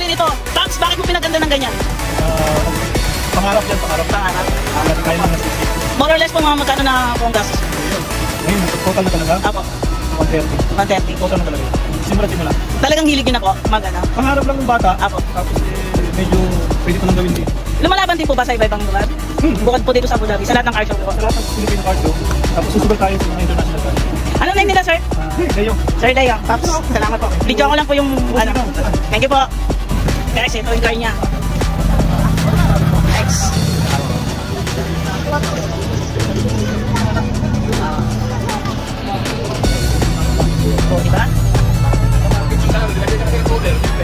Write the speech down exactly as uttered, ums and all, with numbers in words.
nito. Pops, bakit mo pinaganda ng ganyan? Uh, pangarap yan, pangarap. Pangarap. Pangarap kaya na nasisip. More or less po mga magkano na po ang gastos? Ngayon, total na talaga? Apo, one thirty. one thirty. Total na talaga. Simula, simula. Talagang hilig din ako, mag ano. Pangarap lang ng bata. Apo. Tapos eh, medyo pwede ko nang gawin din. Lumalaban din po ba sa iba-ibang lugar? Hmm. Bukod po dito sa Abu Dhabi, sa lahat ng car show po. Sa lahat ng Filipino car show. Tapos susugal tayo sa mga international car. Ano name nila, sir? Ah, kayo. Sir Dayo, Pops, salamat po. Video ko lang po yung ano. Thank you po. Guys, ito yung car niya. Thanks. Oh, diba?